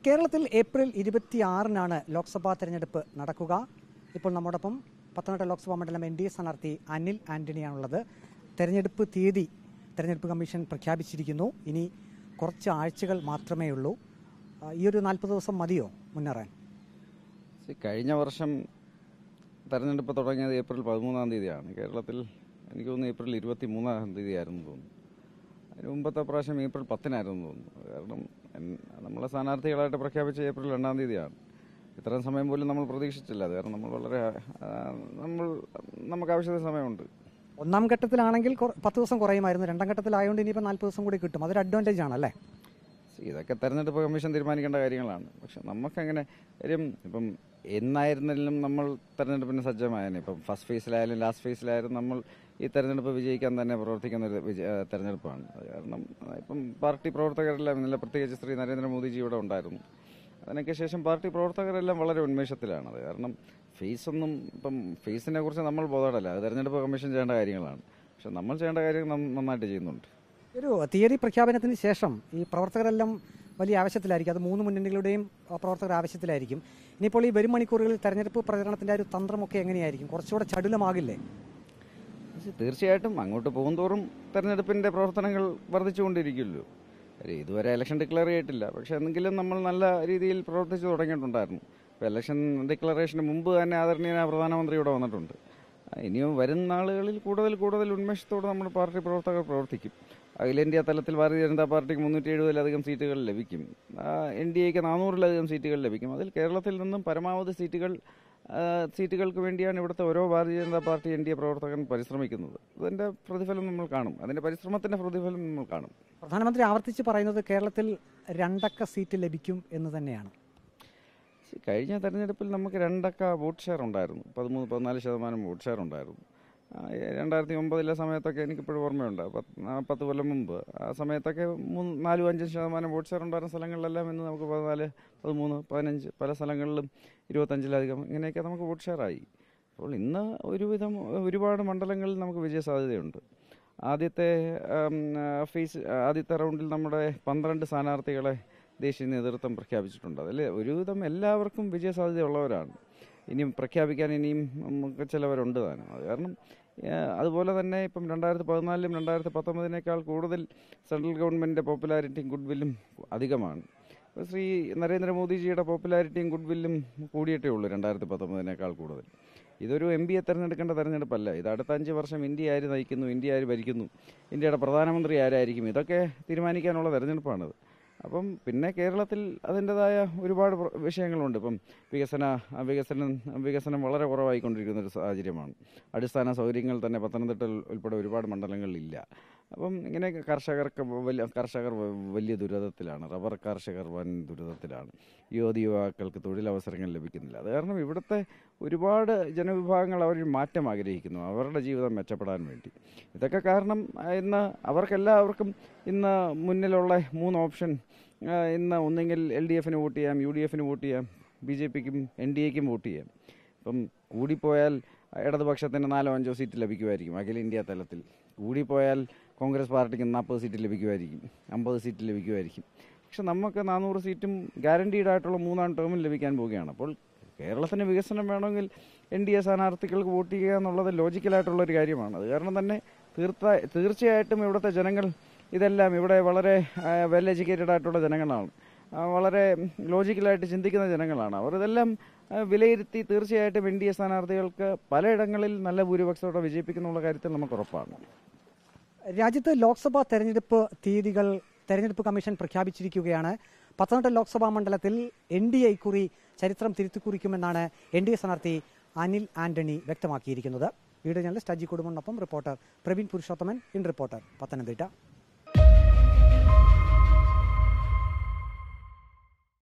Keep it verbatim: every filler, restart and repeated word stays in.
കേരളത്തിൽ ഏപ്രിൽ ഇരുപത്തിയാറിനാണ് ലോക്സഭാ തെരഞ്ഞെടുപ്പ് നടക്കുക. ഇപ്പോൾ നമ്മോടൊപ്പം പത്തനംതിട്ട ലോക്സഭാ മണ്ഡലം എൻ ഡി എ സ്ഥാനാർത്ഥി അനിൽ ആന്റണിയാണുള്ളത്. തെരഞ്ഞെടുപ്പ് തീയതി തെരഞ്ഞെടുപ്പ് കമ്മീഷൻ പ്രഖ്യാപിച്ചിരിക്കുന്നു. ഇനി കുറച്ച് ആഴ്ചകൾ മാത്രമേ ഉള്ളൂ. ഈ ഒരു നാൽപ്പത് ദിവസം മതിയോ മുന്നേറാൻ? കഴിഞ്ഞ വർഷം തെരഞ്ഞെടുപ്പ് തുടങ്ങിയത് ഏപ്രിൽ പതിമൂന്നാം തീയതിയാണ്. കേരളത്തിൽ എനിക്ക് തോന്നുന്നു ഏപ്രിൽ ഇരുപത്തി മൂന്നാം തീയതി ആയിരുന്നു തോന്നുന്നു. അതിന് മുമ്പത്തെ പ്രാവശ്യം ഏപ്രിൽ പത്തിനായിരുന്നു തോന്നുന്നു. കാരണം നമ്മളെ സ്ഥാനാർത്ഥികളായിട്ട് പ്രഖ്യാപിച്ച ഏപ്രിൽ രണ്ടാം തീയതിയാണ്. ഇത്രയും സമയം പോലും നമ്മൾ പ്രതീക്ഷിച്ചില്ല. അത് കാരണം നമ്മൾ വളരെ നമ്മൾ നമുക്ക് ആവശ്യത്തിന് സമയമുണ്ട്. ഒന്നാം ഘട്ടത്തിലാണെങ്കിൽ പത്ത് ദിവസം കുറയുമായിരുന്നു. രണ്ടാം ഘട്ടത്തിലായതുകൊണ്ട് ഇനിയിപ്പോൾ നാൽപ്പത് ദിവസം കൂടി കിട്ടും. അതൊരു അഡ്വാൻറ്റേജ് ആണല്ലേ? ഇതൊക്കെ തെരഞ്ഞെടുപ്പ് കമ്മീഷൻ തീരുമാനിക്കേണ്ട കാര്യങ്ങളാണ്. പക്ഷെ നമുക്കങ്ങനെ കാര്യം ഇപ്പം എന്നായിരുന്നാലും നമ്മൾ തെരഞ്ഞെടുപ്പിന് സജ്ജമായേനെ. ഇപ്പം ഫസ്റ്റ് ഫേസിലായാലും ലാസ്റ്റ് ഫേസിലായാലും നമ്മൾ ഈ തെരഞ്ഞെടുപ്പ് വിജയിക്കാൻ തന്നെ പ്രവർത്തിക്കുന്ന ഒരു തെരഞ്ഞെടുപ്പാണ്. അത് കാരണം ഇപ്പം പാർട്ടി പ്രവർത്തകരെല്ലാം ഇന്നലെ പ്രത്യേകിച്ച് ശ്രീ നരേന്ദ്രമോദിജി ഇവിടെ ഉണ്ടായിരുന്നു. അതിനൊക്കെ ശേഷം പാർട്ടി പ്രവർത്തകരെല്ലാം വളരെ ഉന്മേഷത്തിലാണ്. അത് കാരണം ഫേസൊന്നും ഇപ്പം ഫേസിനെ കുറിച്ച് നമ്മൾ ബോധവടല്ല. അത് തെരഞ്ഞെടുപ്പ് കമ്മീഷൻ ചെയ്യേണ്ട കാര്യങ്ങളാണ്. പക്ഷെ നമ്മൾ ചെയ്യേണ്ട കാര്യങ്ങൾ നന്നായിട്ട് ചെയ്യുന്നുണ്ട്. ഒരു തീയതി പ്രഖ്യാപനത്തിന് ശേഷം ഈ പ്രവർത്തകരെല്ലാം വലിയ ആവശ്യത്തിലായിരിക്കും. അത് മൂന്ന് മുന്നണികളുടെയും പ്രവർത്തകർ ആവശ്യത്തിലായിരിക്കും. ഇനിയിപ്പോൾ ഈ വരും മണിക്കൂറുകളിൽ തെരഞ്ഞെടുപ്പ് പ്രചരണത്തിന്റെ ഒരു തന്ത്രമൊക്കെ എങ്ങനെയായിരിക്കും? കുറച്ചുകൂടെ ചടുലമാകില്ലേ? തീർച്ചയായിട്ടും അങ്ങോട്ട് പോകുന്തോറും തെരഞ്ഞെടുപ്പിന്റെ പ്രവർത്തനങ്ങൾ വർദ്ധിച്ചുകൊണ്ടിരിക്കുമല്ലോ. ഇതുവരെ ഇലക്ഷൻ ഡിക്ലെയർ ചെയ്തിട്ടില്ല. പക്ഷെ എന്തെങ്കിലും നമ്മൾ നല്ല രീതിയിൽ പ്രവർത്തിച്ചു തുടങ്ങിയിട്ടുണ്ടായിരുന്നു. ഇപ്പോൾ ഇലക്ഷൻ ഡിക്ലറേഷന് മുമ്പ് തന്നെ ആദരണീയനായ പ്രധാനമന്ത്രി ഇവിടെ വന്നിട്ടുണ്ട്. ഇനിയും വരും നാളുകളിൽ കൂടുതൽ കൂടുതൽ ഉന്മേഷത്തോടെ നമ്മുടെ പാർട്ടി പ്രവർത്തകർ പ്രവർത്തിക്കും. അഖിലേന്ത്യാ തലത്തിൽ ഭാരതീയ ജനതാ പാർട്ടിക്ക് മുന്നൂറ്റി എഴുപതിലധികം സീറ്റുകൾ ലഭിക്കും. എൻ ഡി എക്ക് നാനൂറിലധികം സീറ്റുകൾ ലഭിക്കും. അതിൽ കേരളത്തിൽ നിന്നും പരമാവധി സീറ്റുകൾ സീറ്റുകൾക്ക് വേണ്ടിയാണ് ഇവിടുത്തെ ഓരോ Bharatiya Janata party N D A പ്രവർത്തകൻ പരിശ്രമിക്കുന്നത്. അതിന്റെ പ്രതിഫലം നമ്മൾ കാണും. അതിന്റെ പരിശ്രമത്തിന്റെ പ്രതിഫലം നമ്മൾ കാണും. പ്രധാനമന്ത്രി ആവർത്തിച്ച് പറയുന്നത് കേരളത്തിൽ രണ്ടക്ക സീറ്റ് ലഭിക്കും എന്ന് തന്നെയാണ്. കഴിഞ്ഞ തെരഞ്ഞെടുപ്പിൽ നമുക്ക് രണ്ടക്ക വോട്ട് ഷെയർ ഉണ്ടായിരുന്നു. പതിമൂന്ന് പതിനാല് ശതമാനം വോട്ട് ഷെയർ ഉണ്ടായിരുന്നു. രണ്ടായിരത്തി ഒമ്പതിലെ സമയത്തൊക്കെ എനിക്കിപ്പോഴും ഓർമ്മയുണ്ട്. പത്ത് കൊല്ലം മുമ്പ് ആ സമയത്തൊക്കെ മൂന്ന് നാലും അഞ്ചും ശതമാനം വോട്ട് ഷെയർ ഉണ്ടായിരുന്ന സ്ഥലങ്ങളിലെല്ലാം ഇന്ന് നമുക്ക് പതിനാല് പതിമൂന്ന് പതിനഞ്ച് പല സ്ഥലങ്ങളിലും ഇരുപത്തഞ്ചിലധികം ഇങ്ങനെയൊക്കെ നമുക്ക് വോട്ട് ഷെയർ ആയി. അപ്പോൾ ഇന്ന് ഒരുവിധം ഒരുപാട് മണ്ഡലങ്ങളിൽ നമുക്ക് വിജയ സാധ്യതയുണ്ട്. ആദ്യത്തെ ഫേസ് ആദ്യത്തെ റൗണ്ടിൽ നമ്മുടെ പന്ത്രണ്ട് സ്ഥാനാർത്ഥികളെ ദേശീയ നേതൃത്വം പ്രഖ്യാപിച്ചിട്ടുണ്ട്. അതിൽ ഒരുവിധം എല്ലാവർക്കും വിജയ സാധ്യതയുള്ളവരാണ്. ഇനിയും പ്രഖ്യാപിക്കാൻ ഇനിയും നമുക്ക് ചിലവരുണ്ട് താനും. അത് കാരണം അതുപോലെ തന്നെ ഇപ്പം രണ്ടായിരത്തി പതിനാലിലും രണ്ടായിരത്തി പത്തൊമ്പതിനേക്കാൾ കൂടുതൽ സെൻട്രൽ ഗവൺമെൻറ്റിൻ്റെ പോപ്പുലാരിറ്റിയും ഗുഡ് വില്ലും അധികമാണ്. ശ്രീ നരേന്ദ്രമോദിജിയുടെ പോപ്പുലാരിറ്റിയും ഗുഡ് വില്ലും കൂടിയിട്ടേ ഉള്ളൂ രണ്ടായിരത്തി പത്തൊമ്പതിനേക്കാൾ കൂടുതൽ. ഇതൊരു എം പിയെ തിരഞ്ഞെടുക്കേണ്ട തെരഞ്ഞെടുപ്പല്ല. ഇത് അടുത്ത അഞ്ച് വർഷം ഇന്ത്യ ആര് നയിക്കുന്നു, ഇന്ത്യ ആര് ഭരിക്കുന്നു, ഇന്ത്യയുടെ പ്രധാനമന്ത്രി ആരായിരിക്കും, ഇതൊക്കെ തീരുമാനിക്കാനുള്ള തെരഞ്ഞെടുപ്പാണിത്. അപ്പം പിന്നെ കേരളത്തിൽ അതിൻ്റെതായ ഒരുപാട് വിഷയങ്ങളുണ്ട്. ഇപ്പം വികസന വികസനം വികസനം വളരെ കുറവായിക്കൊണ്ടിരിക്കുന്ന ഒരു സാഹചര്യമാണ്. അടിസ്ഥാന സൗകര്യങ്ങൾ തന്നെ പത്തനംതിട്ട ഉൾപ്പെടെ ഒരുപാട് മണ്ഡലങ്ങളിലില്ല. അപ്പം ഇങ്ങനെ കർഷകർക്ക് വലിയ കർഷകർ വലിയ ദുരിതത്തിലാണ്. റബ്ബർ കർഷകർ വൻ ദുരിതത്തിലാണ്. യുവതി യുവാക്കൾക്ക് തൊഴിലവസരങ്ങൾ ലഭിക്കുന്നില്ല. അത് കാരണം ഇവിടുത്തെ ഒരുപാട് ജനവിഭാഗങ്ങൾ അവർ മാറ്റം ആഗ്രഹിക്കുന്നു, അവരുടെ ജീവിതം മെച്ചപ്പെടാൻ വേണ്ടി. ഇതൊക്കെ കാരണം ഇന്ന് അവർക്കെല്ലാവർക്കും ഇന്ന് മുന്നിലുള്ള മൂന്ന് ഓപ്ഷൻ ഇന്ന് ഒന്നെങ്കിൽ എൽ ഡി എഫിന് വോട്ട് ചെയ്യാം, യു ഡി എഫിന് വോട്ട് ചെയ്യാം, ബി ജെ പിക്കും എൻ ഡി എക്കും വോട്ട് ചെയ്യാം. ഇപ്പം കൂടിപ്പോയാൽ ഇടതുപക്ഷത്തിന് നാലോ അഞ്ചോ സീറ്റ് ലഭിക്കുമായിരിക്കും അഖിലേന്ത്യാ തലത്തിൽ. കൂടിപ്പോയാൽ കോൺഗ്രസ് പാർട്ടിക്ക് നാൽപ്പത് സീറ്റ് ലഭിക്കുമായിരിക്കും, അമ്പത് സീറ്റ് ലഭിക്കുമായിരിക്കും. പക്ഷെ നമുക്ക് നാനൂറ് സീറ്റും ഗ്യാരണ്ടീഡ് ആയിട്ടുള്ള മൂന്നാം ടേമിൽ ലഭിക്കാൻ പോവുകയാണ്. അപ്പോൾ കേരളത്തിന് വികസനം വേണമെങ്കിൽ എൻ ഡി എ സ്ഥാനാർത്ഥികൾക്ക് വോട്ട് ചെയ്യുക എന്നുള്ളത് ലോജിക്കലായിട്ടുള്ളൊരു കാര്യമാണ്. അത് കാരണം തന്നെ തീർത്ത തീർച്ചയായിട്ടും ഇവിടുത്തെ ജനങ്ങൾ ഇതെല്ലാം ഇവിടെ വളരെ വെൽ എഡ്യൂക്കേറ്റഡ് ആയിട്ടുള്ള ജനങ്ങളാണ്, വളരെ ലോജിക്കലായിട്ട് ചിന്തിക്കുന്ന ജനങ്ങളാണ്. അവർ ഇതെല്ലാം വിലയിരുത്തി തീർച്ചയായിട്ടും എൻ ഡി എ സ്ഥാനാർത്ഥികൾക്ക് പലയിടങ്ങളിൽ നല്ല ഭൂരിപക്ഷത്തോടെ വിജയിപ്പിക്കുന്നുള്ള കാര്യത്തിൽ നമുക്ക് ഉറപ്പാണ്. രാജ്യത്ത് ലോക്സഭാ തെരഞ്ഞെടുപ്പ് തീയതികൾ തെരഞ്ഞെടുപ്പ് കമ്മീഷൻ പ്രഖ്യാപിച്ചിരിക്കുകയാണ്. പത്തനംതിട്ട ലോക്സഭാ മണ്ഡലത്തിൽ എൻ ഡി എ ഇക്കുറി ചരിത്രം തിരുത്തിക്കുറിക്കുമെന്നാണ് എൻ ഡി എ സ്ഥാനാർത്ഥി അനിൽ ആന്റണി വ്യക്തമാക്കിയിരിക്കുന്നത്. വീഡിയോ ജേർണലിസ്റ്റ് അജി കുടുംബനൊപ്പം reporter Praveen Purushothaman, in reporter, Pathanamthitta.